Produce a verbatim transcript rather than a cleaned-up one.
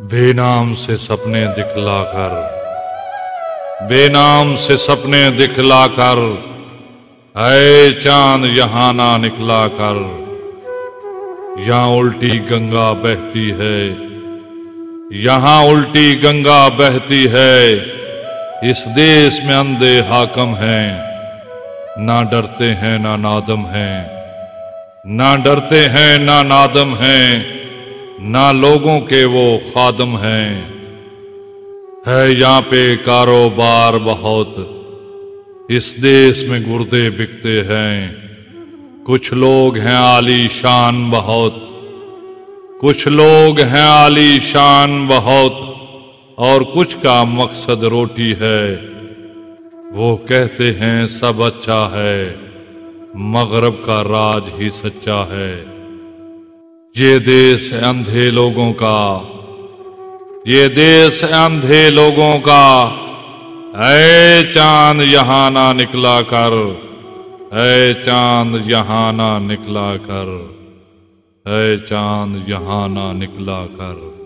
बेनाम से सपने दिखलाकर, बेनाम से सपने दिखलाकर, ऐ चांद यहाँ ना निकला कर। यहाँ उल्टी गंगा बहती है, यहाँ उल्टी गंगा बहती है। इस देश में अंधे हाकम हैं, ना डरते हैं ना नादम हैं, ना डरते हैं ना नादम हैं, ना लोगों के वो खादम हैं। है यहाँ पे कारोबार बहुत, इस देश में गुर्दे बिकते हैं। कुछ लोग हैं आलीशान बहुत, कुछ लोग हैं आलीशान बहुत, और कुछ का मकसद रोटी है। वो कहते हैं सब अच्छा है, मगरब का राज ही सच्चा है। ये देश है अंधे लोगों का, ये देश है अंधे लोगों का। ऐ चांद यहाँ ना निकला कर, ऐ चांद यहाँ ना निकला कर, ऐ चांद यहाँ ना निकला कर।